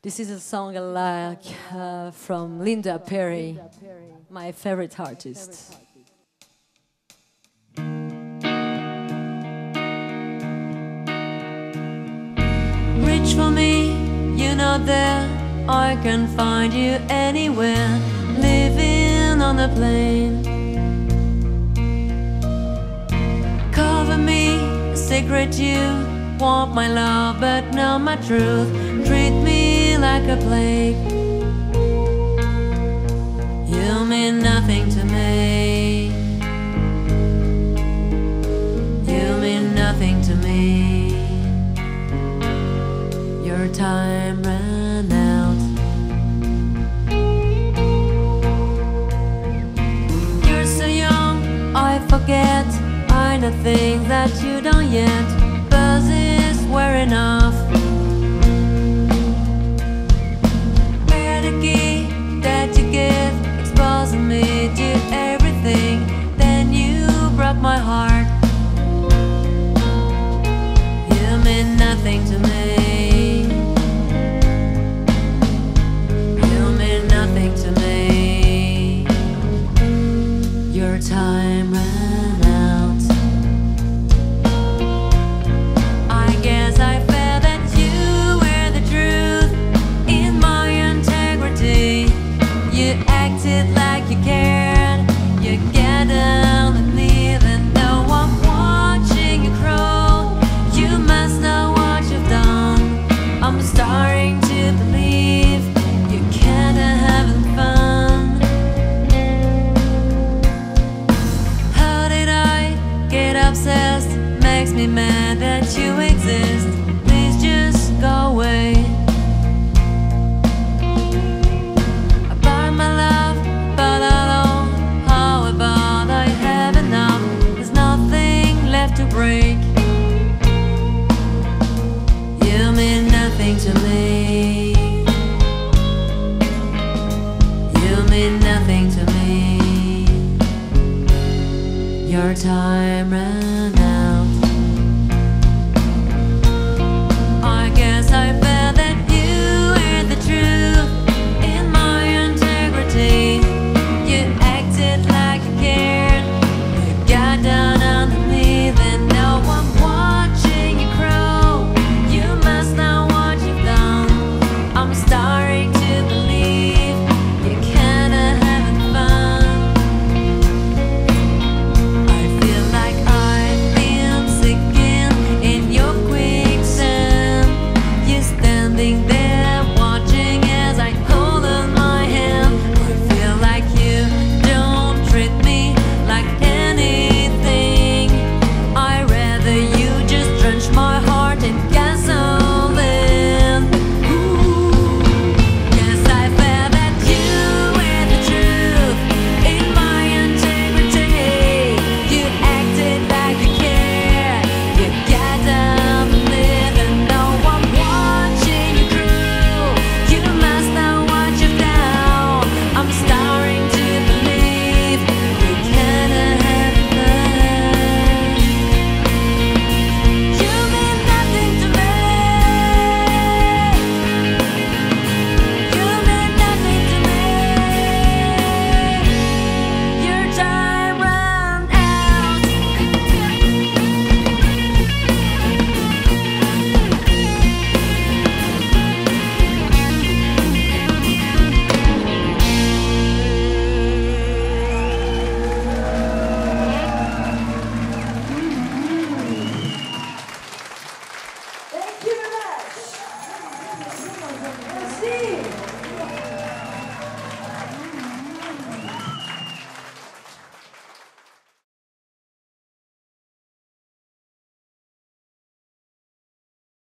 This is a song I like from Linda Perry, my favorite artist. Reach for me, you're not there. I can find you anywhere, living on the plain. Cover me, a secret you want my love, but not my truth. Treat me like a plague. You mean nothing to me. You mean nothing to me. Your time ran out. You're so young, I forget. I know things that you don't yet. Buzzes were enough. Where the key that you give, exposing me to everything. Then you broke my heart. You mean nothing to me. You mean nothing to me. Your time ran out. I guess I felt that you were the truth in my integrity. You acted like you cared. You get down and leave, and no one watching you crawl. You must know what you've done. I'm starting to believe you can't having fun. How did I get obsessed? Makes me mad that you exist. Please just go away. I buy my love, but I don't. How about I have enough? There's nothing left to break. You mean nothing to me. You mean nothing to me. Your time ran out.